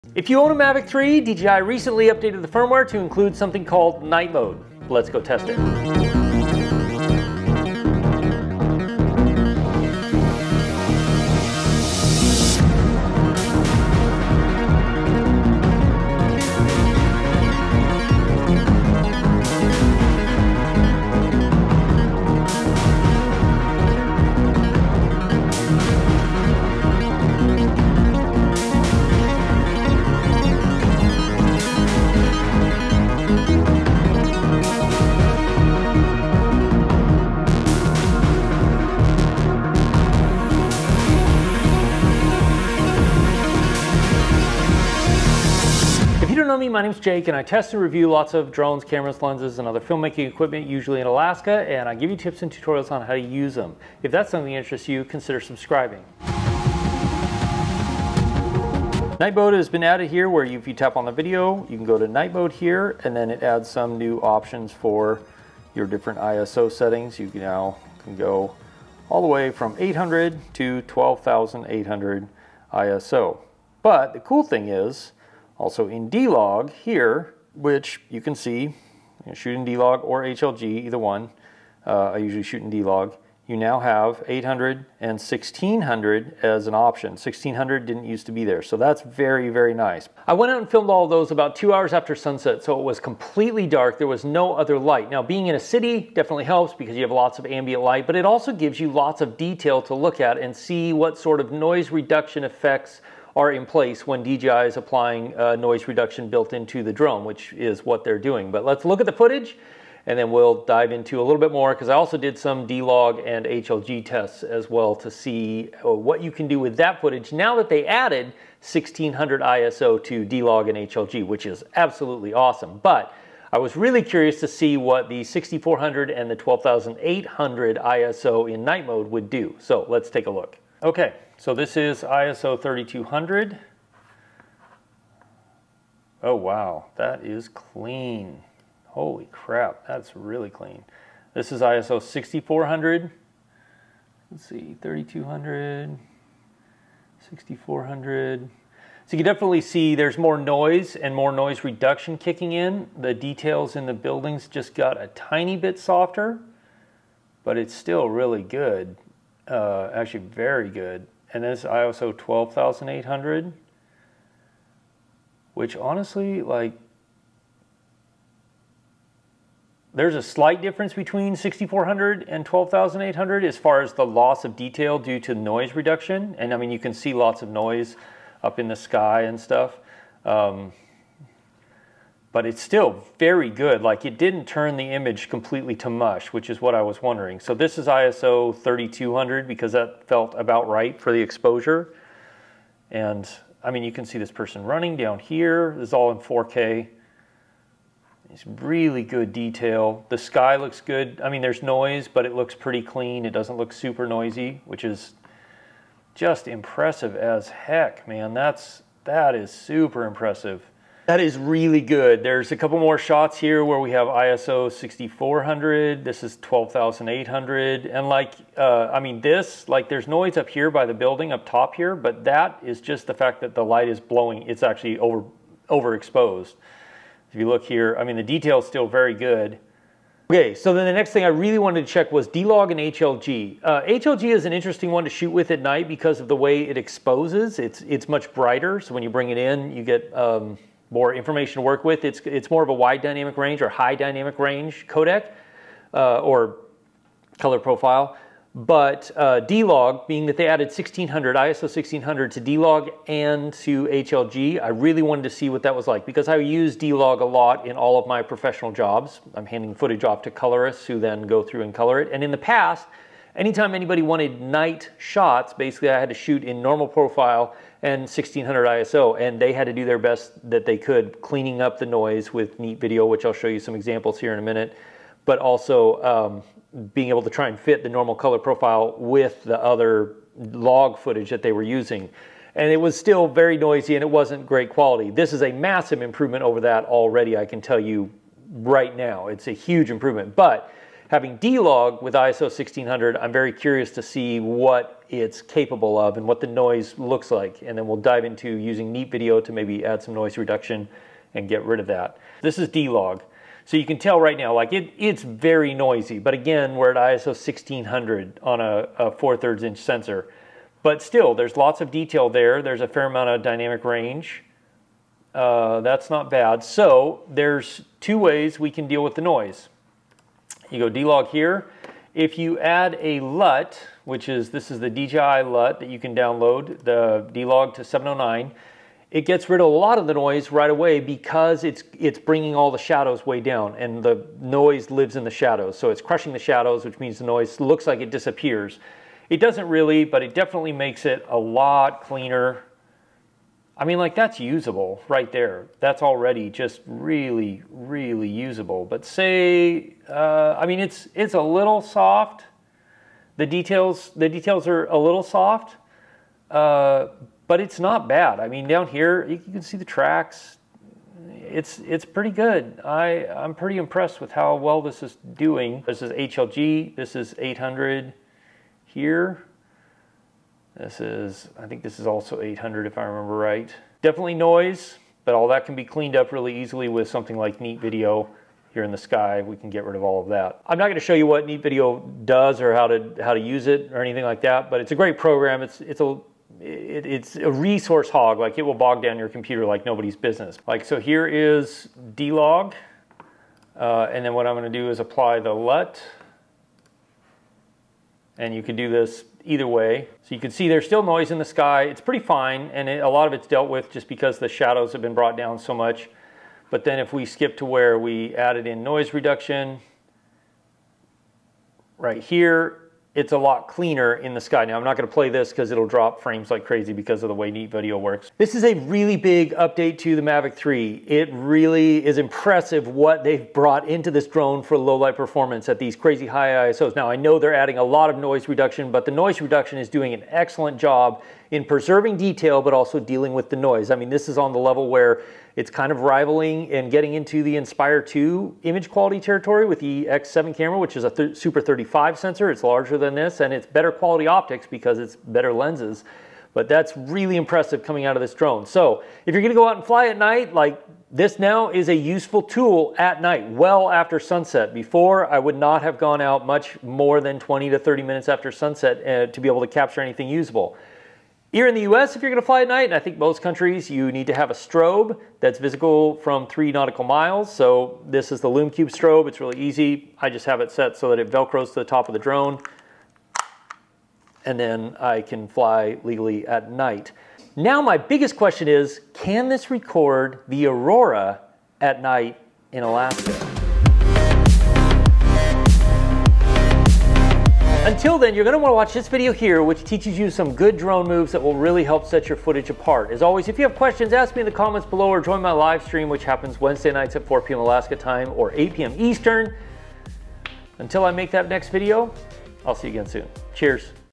If you own a Mavic 3, DJI recently updated the firmware to include something called night mode. Let's go test it. If you don't know me, my name's Jake, and I test and review lots of drones, cameras, lenses, and other filmmaking equipment, usually in Alaska, and I give you tips and tutorials on how to use them. If that's something that interests you, consider subscribing. Night mode has been added here, where if you tap on the video, you can go to night mode here, and then it adds some new options for your different ISO settings. You now can go all the way from 800 to 12,800 ISO. But the cool thing is, also in D-Log here, which you can see, shoot in D-Log or HLG, either one. I usually shoot in D-Log. You now have 800 and 1600 as an option. 1600 didn't used to be there, so that's very, very nice. I went out and filmed all of those about 2 hours after sunset, so it was completely dark. There was no other light. Now, being in a city definitely helps because you have lots of ambient light, but it also gives you lots of detail to look at and see what sort of noise reduction effects are in place when DJI is applying noise reduction built into the drone, which is what they're doing. But let's look at the footage, and then we'll dive into a little bit more, because I also did some D-Log and HLG tests as well to see what you can do with that footage now that they added 1600 ISO to D-Log and HLG, which is absolutely awesome. But I was really curious to see what the 6400 and the 12,800 ISO in night mode would do. So let's take a look. Okay, so this is ISO 3200. Oh wow, that is clean. Holy crap, that's really clean. This is ISO 6400. Let's see, 3200, 6400. So you can definitely see there's more noise and more noise reduction kicking in. The details in the buildings just got a tiny bit softer, but it's still really good. Actually very good. And this ISO 12,800, which honestly, like, there's a slight difference between 6400 and 12,800 as far as the loss of detail due to noise reduction. And I mean, you can see lots of noise up in the sky and stuff. But it's still very good. Like, it didn't turn the image completely to mush, which is what I was wondering. So this is ISO 3200 because that felt about right for the exposure. And I mean, you can see this person running down here. This is all in 4K. It's really good detail. The sky looks good. I mean, there's noise, but it looks pretty clean. It doesn't look super noisy, which is just impressive as heck, man. That is super impressive. That is really good. There's a couple more shots here where we have ISO 6400. This is 12,800. And like, I mean, there's noise up here by the building up top here, but that is just the fact that the light is blowing. It's actually overexposed. If you look here, I mean, the detail is still very good. Okay, so then the next thing I really wanted to check was D-Log and HLG. HLG is an interesting one to shoot with at night because of the way it exposes. It's much brighter, so when you bring it in, you get more information to work with. It's more of a wide dynamic range or high dynamic range codec or color profile. But D-Log, being that they added 1600, ISO 1600 to D-Log and to HLG, I really wanted to see what that was like because I use D-Log a lot in all of my professional jobs. I'm handing footage off to colorists who then go through and color it. And in the past, anytime anybody wanted night shots, basically I had to shoot in normal profile and 1600 ISO, and they had to do their best that they could cleaning up the noise with neat video, which I'll show you some examples here in a minute, but also being able to try and fit the normal color profile with the other log footage that they were using. And it was still very noisy and it wasn't great quality. This is a massive improvement over that already, I can tell you right now. It's a huge improvement. But having D-Log with ISO 1600, I'm very curious to see what it's capable of and what the noise looks like. And then we'll dive into using Neat Video to maybe add some noise reduction and get rid of that. This is D-Log. So you can tell right now, like it's very noisy, but again, we're at ISO 1600 on a 4/3 inch sensor. But still, there's lots of detail there. There's a fair amount of dynamic range. That's not bad. So there's two ways we can deal with the noise. You go D-Log here. If you add a LUT, this is the DJI LUT that you can download, the D-Log to 709, it gets rid of a lot of the noise right away because it's bringing all the shadows way down, and the noise lives in the shadows. So it's crushing the shadows, which means the noise looks like it disappears. It doesn't really, but it definitely makes it a lot cleaner. I mean, like, that's usable right there. That's already just really, really usable. But say, I mean, it's a little soft. The details are a little soft. But it's not bad. I mean, down here, you can see the tracks. It's pretty good. I'm pretty impressed with how well this is doing. This is HLG, this is 800 here. I think this is also 800 if I remember right. Definitely noise, but all that can be cleaned up really easily with something like Neat Video. Here in the sky, we can get rid of all of that. I'm not going to show you what Neat Video does or how to use it or anything like that, but it's a great program. It's a resource hog. Like, it will bog down your computer like nobody's business. Like, so here is D-Log, and then what I'm going to do is apply the LUT, and you can do this either way. So you can see there's still noise in the sky. It's pretty fine, and a lot of it's dealt with just because the shadows have been brought down so much. But then if we skip to where we added in noise reduction, right here, it's a lot cleaner in the sky. Now, I'm not going to play this because it'll drop frames like crazy because of the way Neat Video works. This is a really big update to the Mavic 3. It really is impressive what they've brought into this drone for low light performance at these crazy high ISOs. Now, I know they're adding a lot of noise reduction, but the noise reduction is doing an excellent job in preserving detail, but also dealing with the noise. I mean, this is on the level where it's kind of rivaling and getting into the Inspire 2 image quality territory with the X7 camera, which is a Super 35 sensor. It's larger than this, and it's better quality optics because it's better lenses. But that's really impressive coming out of this drone. So if you're gonna go out and fly at night, like, this now is a useful tool at night, well after sunset. Before, I would not have gone out much more than 20 to 30 minutes after sunset to be able to capture anything usable. Here in the US, if you're going to fly at night, and I think most countries, you need to have a strobe that's visible from 3 nautical miles. So this is the LumeCube strobe. It's really easy. I just have it set so that it velcros to the top of the drone, and then I can fly legally at night. Now my biggest question is, can this record the aurora at night in Alaska? Until then, you're going to want to watch this video here, which teaches you some good drone moves that will really help set your footage apart. As always, if you have questions, ask me in the comments below or join my live stream, which happens Wednesday nights at 4 p.m. Alaska time or 8 p.m. Eastern. Until I make that next video, I'll see you again soon. Cheers.